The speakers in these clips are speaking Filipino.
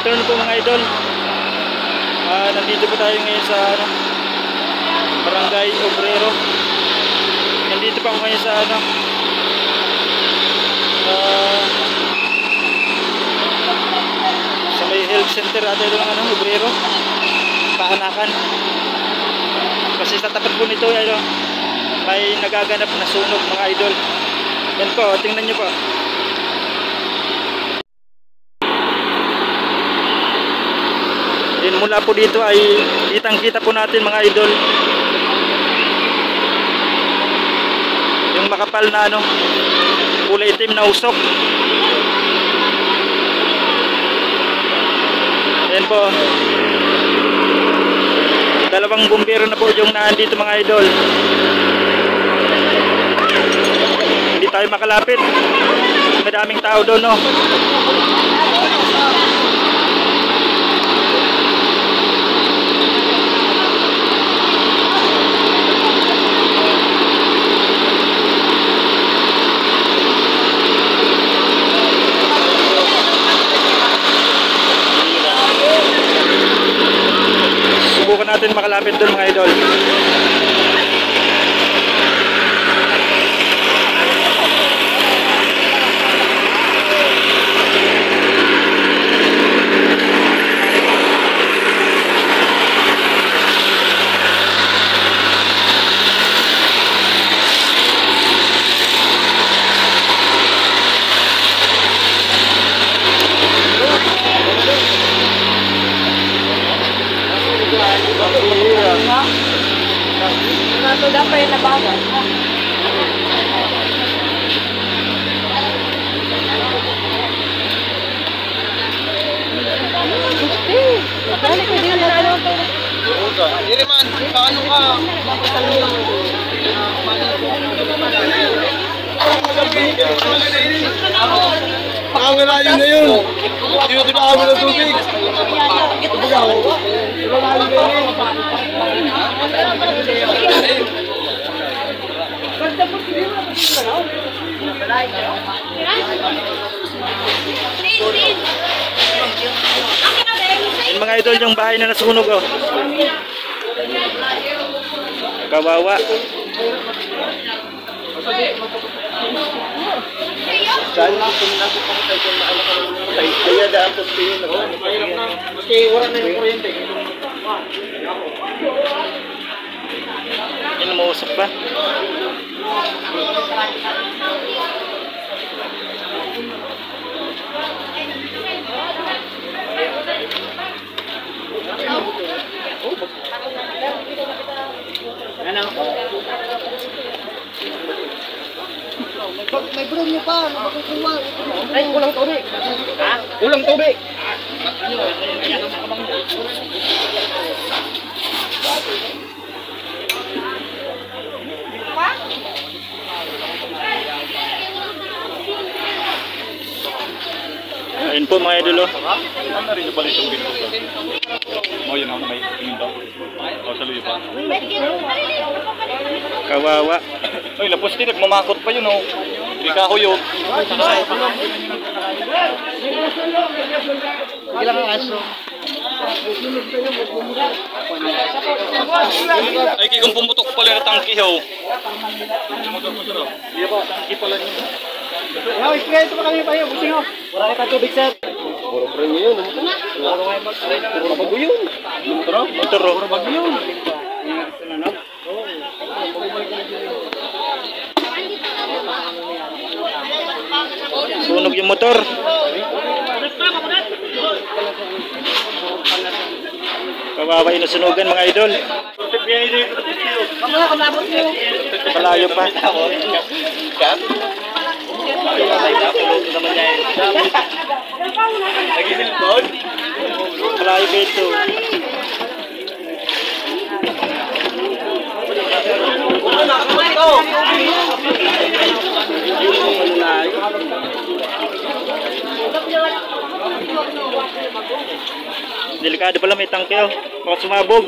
afternoon po mga idol. Nandito po tayo ngayon sa Barangay Obrero. Nandito pa ako ngayon sa sa may health center ata ito ng Obrero, Paanakan. Kasi sa tapat po nito may nagaganap na sunog mga idol. Yan po, tingnan nyo po. Mula po dito ay kitang-kita po natin mga idol yung makapal na kulay itim na usok. Ayan po, dalawang bumbero na po yung nandito mga idol. Hindi tayo makalapit, madaming tao doon Subukan natin makalapit doon mga idol. Ito dapat yung nabawas. Diri man, paano ka? Pakangalayo na yun. Tinutibaan mo ng tubig. Yung mga idol, yung bahay na nasunog kawawa. Saan na pumunasok ko tayo kung maano ka tayo. Kaya daan po tayo mahirap na. Maski wala na yung kuryente. Yan, mausap ba? May broom niyo pa, makukuha. Ay, kulang tubig. Ha? Kulang tubig. Ayun po mga idol. Ano rin pala itong ginto ka? Mo yun may ginto. O sa luyo pa. Kawawa. Ay, lapos din nagmamakot pa yun Di ka huyog. Ilang aso. Ay, kikong pumutok pala na tangkihaw. Iya po, tangki pala niyo. Yaw, ikaya ito pa kami pa yun. Busing wala ka tubig sir. Puro pre niyo yun. Puro bago yun. Puro bago yun. sunog yung motor. Kawawa yung nasunugan mga idol. Malayo pa. Malayo pa ito. Delikado pala, may tangke baka sumabog.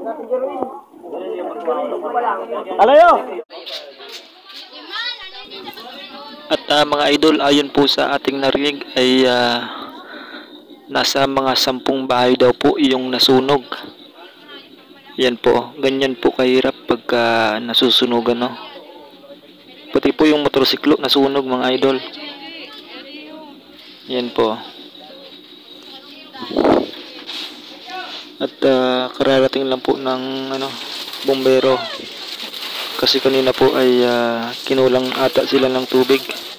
Alayo! At mga idol, ayon po sa ating narinig ay nasa mga 10 bahay daw po yung nasunog. Yan po, ganyan po kahirap pagka nasusunogan, no? Pati po yung motorsiklo nasunog, mga idol. Yan po. At kararating lang po ng bombero. Kasi kanina po ay kinulang ata sila ng tubig.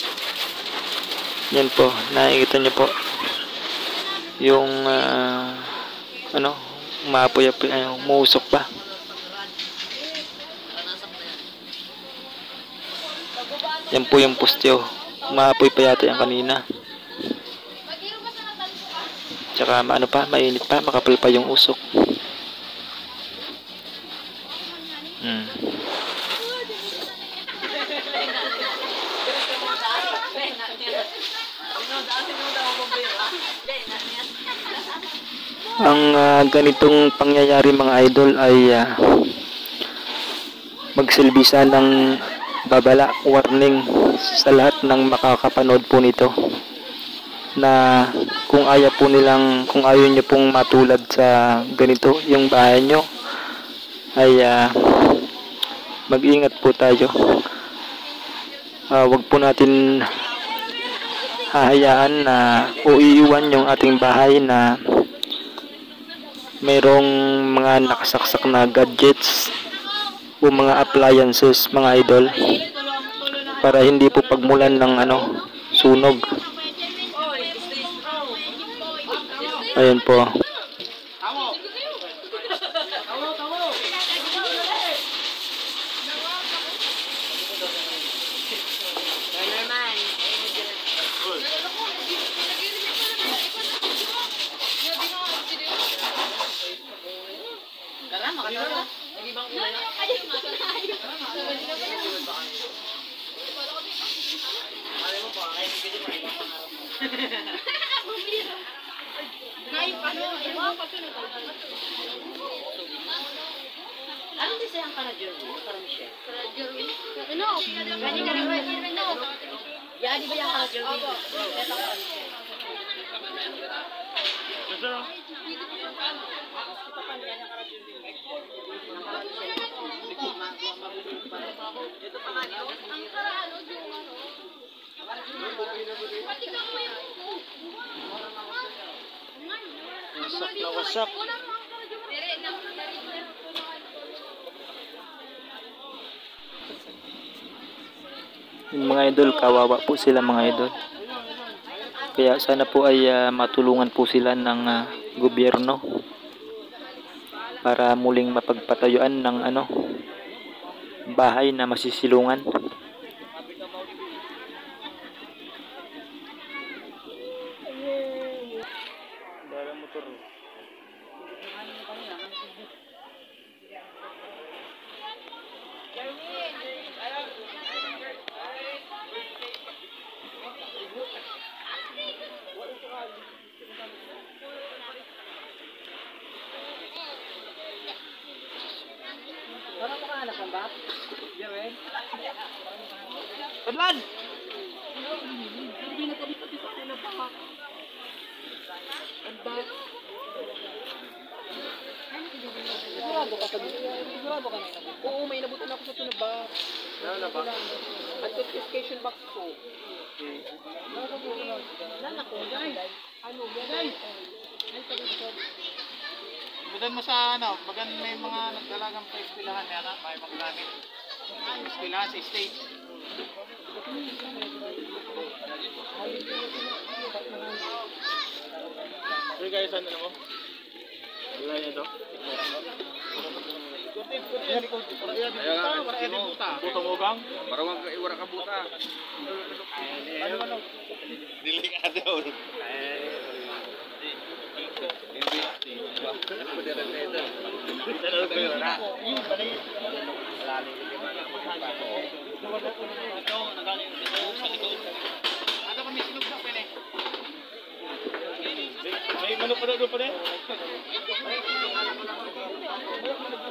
Yan po, nakikita niyo po yung maapoy-apoy, umusok pa. Yan po yung postyo, maapoy pa yata yung kanina. Tsaka mainit pa, makapal pa yung usok. Ang ganitong pangyayari, mga idol, ay magsilbisa ng babala, warning sa lahat ng makakapanood po nito, na kung ayaw nyo pong matulad sa ganito yung bahay nyo, ay mag-ingat po tayo. Wag po natin hahayaan na o iiwan yung ating bahay na mayroong mga nakasaksak na gadgets o mga appliances, mga idol, para hindi po pagmulan ng sunog. Ayun po. Anong bisa yang kana Jeremy? Para Michelle. Ano? Ya, di ba yung kana Jeremy? Wasak. Yung mga idol, kawawa po sila, mga idol. Kaya sana po ay matulungan po sila ng gobyerno para muling mapagpatayuan ng bahay na masisilungan. Padlan! Sigurado ka na. Oo, may nabutan ako sa tinabak. Ano ba? Ang notification box ko. Nana ko, guys. Ano, guys? Budan mo sa bagan may mga nagdalagang pa istilahan yan, may maggamit. Istilahan sa stage. Okay guys, ano mo? Wala niya to. Buta mo gang? Marawang iwara ka buta. Ano? Delikado. Ada kami sinug na pwede. May manok pa doon pa rin?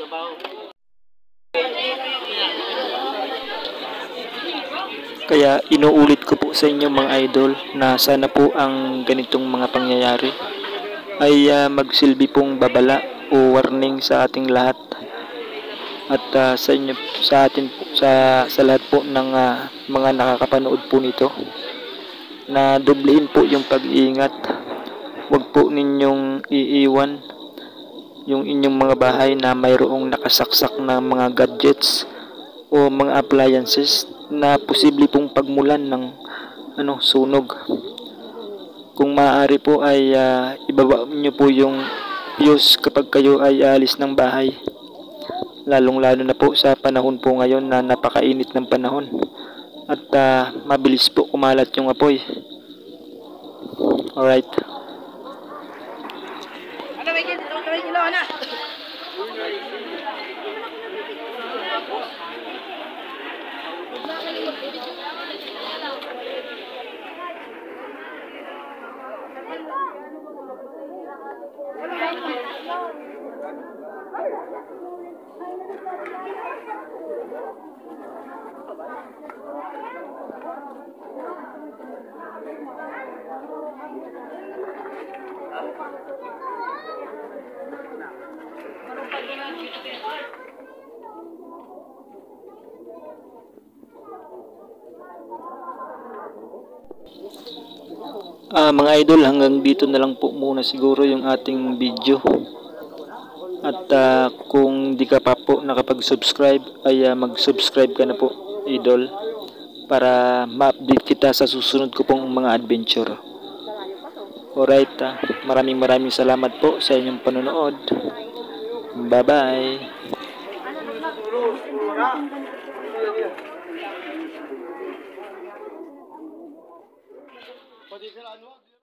Kaya inuulit ko po sa inyo mga idol na sana po ang ganitong mga pangyayari ay magsilbi pong babala o warning sa ating lahat at sa inyo, sa atin po, sa lahat po ng mga nakakapanood po nito na doblehin po yung pag-iingat. Huwag po ninyong iiwan yung inyong mga bahay na mayroong nakasaksak na mga gadgets o mga appliances na posible pong pagmulan ng sunog. Kung maaari po ay ibaba niyo po yung fuse kapag kayo ay aalis ng bahay. Lalong-lalo na po sa panahon po ngayon na napakainit ng panahon at mabilis po kumalat yung apoy. Alright. Mga idol, hanggang dito na lang po muna siguro yung ating video. At kung di ka pa po nakapag-subscribe ay mag-subscribe ka na po, idol, para ma-update kita sa susunod ko pong mga adventure. Alright, maraming salamat po sa inyong panonood. Bye-bye.